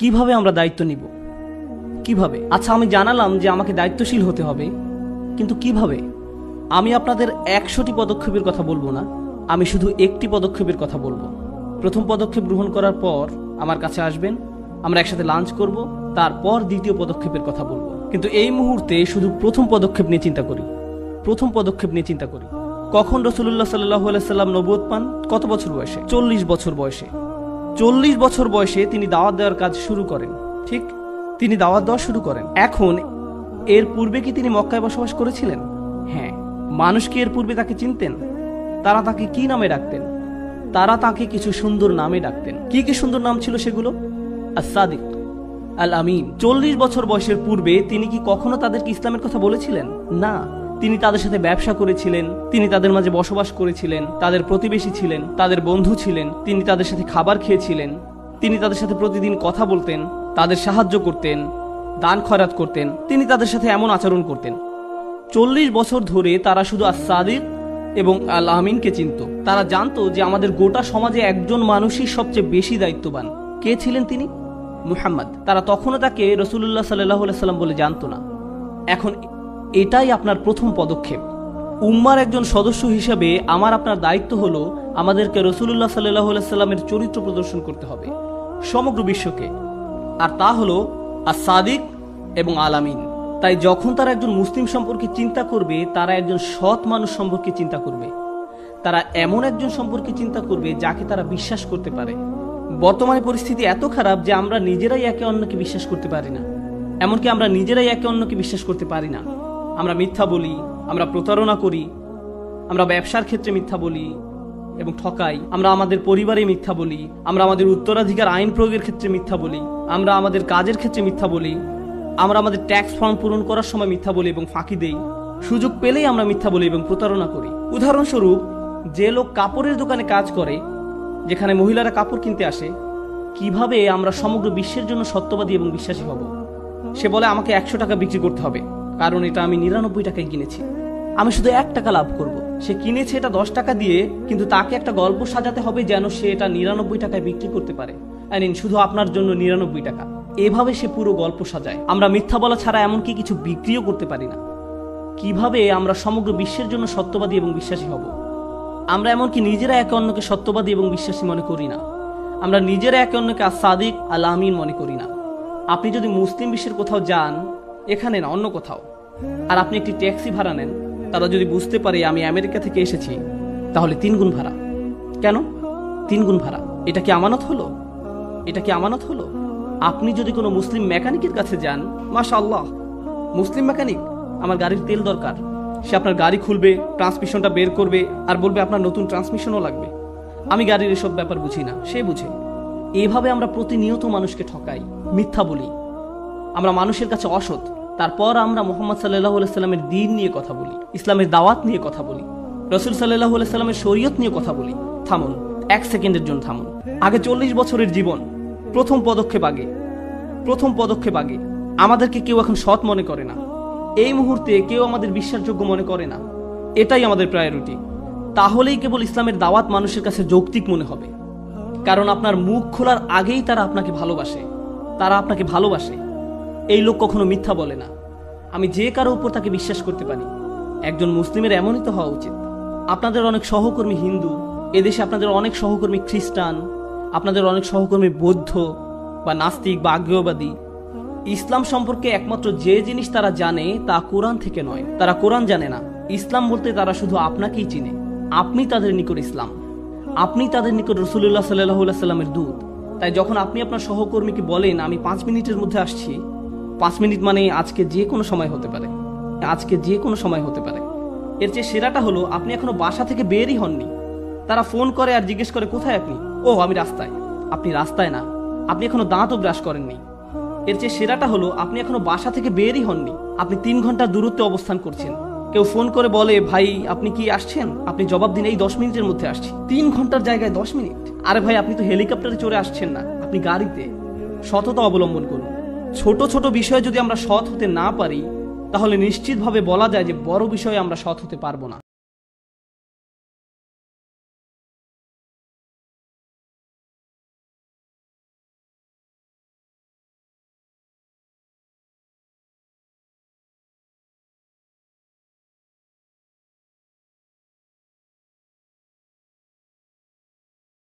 কিভাবে আমরা দায়িত্ব নিব? কিভাবে? আচ্ছা, আমি জানালাম যে আমাকে দায়িত্বশীল হতে হবে, কিন্তু কিভাবে? আমি আপনাদের 100টি পদক্ষেপের কথা বলবো না, আমি শুধু একটি পদক্ষেপের কথা বলবো। প্রথম পদক্ষেপ গ্রহণ করার পর আমার কাছে আসবেন, আমরা একসাথে লাঞ্চ করব, তারপর দ্বিতীয় পদক্ষেপের কথা বলবো। কিন্তু এই মুহূর্তে শুধু প্রথম পদক্ষেপ নিয়ে চিন্তা করি। প্রথম পদক্ষেপ নিয়ে চিন্তা করি। কখন রাসূলুল্লাহ সাল্লাল্লাহু আলাইহি সাল্লাম নবুয়ত পান? কত বছর বয়সে? 40 বছর বয়সে। 40 বছর বয়সে তিনি দাওয়াত দেওয়ার কাজ শুরু করেন। ঠিক, তিনি দাওয়াত দেওয়া শুরু করেন। এখন এর পূর্বে কি তিনি মক্কায় বসবাস করেছিলেন? হ্যাঁ। মানুষ কি এর পূর্বে তাকে চিনতেন? তারা তাকে কি নামে ডাকতেন? তারা তাকে কিছু সুন্দর নামে ডাকতেন। কি কি সুন্দর নাম ছিল সেগুলো? আস-সাদিক, আল আমিন। 40 বছর বয়সের পূর্বে তিনি কি কখনো তাদেরকে ইসলামের কথা বলেছিলেন? না। তিনি তাদের সাথে ব্যবসা করেছিলেন, তিনি তাদের মাঝে বসবাস করেছিলেন, তাদের প্রতিবেশী ছিলেন, তাদের বন্ধু ছিলেন, তিনি তাদের সাথে খাবার খেয়েছিলেন, তিনি তাদের সাথে প্রতিদিন কথা বলতেন, তাদের সাহায্য করতেন, দান খয়রাত করতেন, তিনি তাদের সাথে এমন আচরণ করতেন। 40 বছর ধরে তারা শুধু আস-সাদিক এবং আল আমিনকে চিনত। তারা জানতো যে আমাদের গোটা সমাজে একজন মানুষই সবচেয়ে বেশি দায়িত্ববান। কে ছিলেন তিনি? মুহাম্মদ। তারা তখনও তাকে রাসূলুল্লাহ সাল্লাল্লাহু আলাইহি সাল্লাম বলে জানতো না। এখন এটাই আপনার প্রথম পদক্ষেপ। উম্মার একজন সদস্য হিসেবে আমার আপনার দায়িত্ব হলো আমাদেরকে রাসূলুল্লাহ সাল্লাল্লাহু আলাইহি সাল্লামের চরিত্র প্রদর্শন করতে হবে সমগ্র বিশ্বকে, আর তা হলো আস-সাদিক এবং আল আমিন। তাই যখন তারা একজন মুসলিম সম্পর্কে চিন্তা করবে, তারা একজন সৎ মানুষ সম্পর্কে চিন্তা করবে, তারা এমন একজন সম্পর্কে চিন্তা করবে যাকে তারা বিশ্বাস করতে পারে। বর্তমানে পরিস্থিতি এত খারাপ যে আমরা নিজেরাই একে অন্যকে বিশ্বাস করতে পারি না। এমনকি আমরা নিজেরাই একে অন্যকে বিশ্বাস করতে পারি না। আমরা মিথ্যা বলি, আমরা প্রতারণা করি, আমরা ব্যবসার ক্ষেত্রে মিথ্যা বলি এবং ঠকাই, আমরা আমাদের পরিবারে মিথ্যা বলি, আমরা আমাদের উত্তরাধিকার আইন প্রয়োগের ক্ষেত্রে মিথ্যা বলি, আমরা আমাদের কাজের ক্ষেত্রে মিথ্যা বলি, আমরা আমাদের ট্যাক্স ফর্ম পূরণ করার সময় মিথ্যা বলি এবং ফাঁকি দেই। সুযোগ পেলেই আমরা মিথ্যা বলি এবং প্রতারণা করি। উদাহরণস্বরূপ, যে লোক কাপড়ের দোকানে কাজ করে, যেখানে মহিলারা কাপড় কিনতে আসে, কিভাবে আমরা সমগ্র বিশ্বের জন্য সত্যবাদী এবং বিশ্বাসী হব? সে বলে আমাকে 100 টাকা বিক্রি করতে হবে, কারণ এটা আমি 99 টাকায় কিনেছি, আমি শুধু 1 টাকা লাভ করব। সে কিনেছে এটা 10 টাকা দিয়ে, কিন্তু তাকে একটা গল্প সাজাতে হবে যেন সে এটা 99 টাকায় বিক্রি করতে পারে। শুধু আপনার জন্য 99 টাকা। এভাবে সে পুরো গল্প সাজায়। আমরা মিথ্যা বলা ছাড়া এমনকি কিছু বিক্রিও করতে পারি না। কিভাবে আমরা সমগ্র বিশ্বের জন্য সত্যবাদী এবং বিশ্বাসী হব? আমরা এমনকি নিজেরা একে অন্যকে সত্যবাদী এবং বিশ্বাসী মনে করি না। আমরা নিজেরা একে অন্যকে আস-সাদিক আল আমিন মনে করি না। আপনি যদি মুসলিম বিশ্বের কোথাও যান, এখানে না অন্য কোথাও, আর আপনি একটি ট্যাক্সি ভাড়া নেন, তারা যদি বুঝতে পারে আমি আমেরিকা থেকে এসেছি, তাহলে 3 গুণ ভাড়া। কেন 3 গুণ ভাড়া? এটা কি আমানত হলো? এটা কি আমানত হলো? আপনি যদি কোনো মুসলিম মেকানিকের কাছে যান, মাশাআল্লাহ, মুসলিম মেকানিক, আমার গাড়ির তেল দরকার, সে আপনার গাড়ি খুলবে, ট্রান্সমিশনটা বের করবে আর বলবে আপনার নতুন ট্রান্সমিশনও লাগবে। আমি গাড়ির এসব ব্যাপার বুঝি না, সে বুঝে। এভাবে আমরা প্রতিনিয়ত মানুষকে ঠকাই, মিথ্যা বলি, আমরা মানুষের কাছে অসৎ। তারপর আমরা মুহাম্মদ সাল্লাল্লাহু আলাইহি সাল্লামের দ্বীন নিয়ে কথা বলি, ইসলামের দাওয়াত নিয়ে কথা বলি, রাসূল সাল্লাল্লাহু আলাইহি সাল্লামের শরীয়ত নিয়ে কথা বলি। থামুন, 1 সেকেন্ডের জন্য থামুন। আগে 40 বছরের জীবন, প্রথম পদক্ষেপ আগে। আমাদেরকে কেউ এখন সৎ মনে করে না। এই মুহূর্তে কেউ আমাদের বিশ্বাসযোগ্য মনে করে না। এটাই আমাদের প্রায়োরিটি। তাহলেই কেবল ইসলামের দাওয়াত মানুষের কাছে যৌক্তিক মনে হবে। কারণ আপনার মুখ খোলার আগেই তারা আপনাকে ভালোবাসে। এই লোক কখনো মিথ্যা বলে না। আমি যে কারো উপর তাকে বিশ্বাস করতে পারি। একজন মুসলিমের এমনই তো হওয়া উচিত। আপনাদের অনেক সহকর্মী হিন্দু, এদেশে আপনাদের অনেক সহকর্মী খ্রিস্টান, আপনাদের অনেক সহকর্মী বৌদ্ধ বা নাস্তিক বা আগ্নেয়বাদী। ইসলাম সম্পর্কে একমাত্র যে জিনিস তারা জানে তা কোরআন থেকে নয়। তারা কোরআন জানে না। ইসলাম বলতে তারা শুধু আপনাকেই চিনে। আপনি তাদের নিকট ইসলাম, আপনি তাদের নিকট রাসূলুল্লাহ সাল্লাল্লাহু আলাইহি সাল্লামের দূত। তাই যখন আপনি আপনার সহকর্মীকে বলেন আমি 5 মিনিটের মধ্যে আসছি, 5 মিনিট মানে আজকে যে কোনো সময় হতে পারে, এর চেয়ে সেরাটা হলো আপনি এখনো বাসা থেকে বেরই হননি। তারা ফোন করে আর জিজ্ঞেস করে কোথায় আপনি? ও আমি রাস্তায়। আপনি রাস্তায় না, আপনি এখনো দাঁতও ব্রাশ করেননি। এর চেয়ে সেরাটা হলো আপনি এখনো বাসা থেকে বেরই হননি, আপনি 3 ঘন্টার দূরত্বে অবস্থান করছেন। কেউ ফোন করে বলে ভাই আপনি কি আসছেন? আপনি জবাব দিন এই 10 মিনিটের মধ্যে আসছি। 3 ঘন্টার জায়গায় 10 মিনিট। আরে ভাই আপনি তো হেলিকপ্টারে চড়ে আসছেন না, আপনি গাড়িতে। সততা অবলম্বন করুন। ছোট ছোট বিষয়ে যদি আমরা সৎ হতে না পারি, তাহলে নিশ্চিতভাবে বলা যায় যে বড় বিষয়ে আমরা সৎ হতে পারবো না।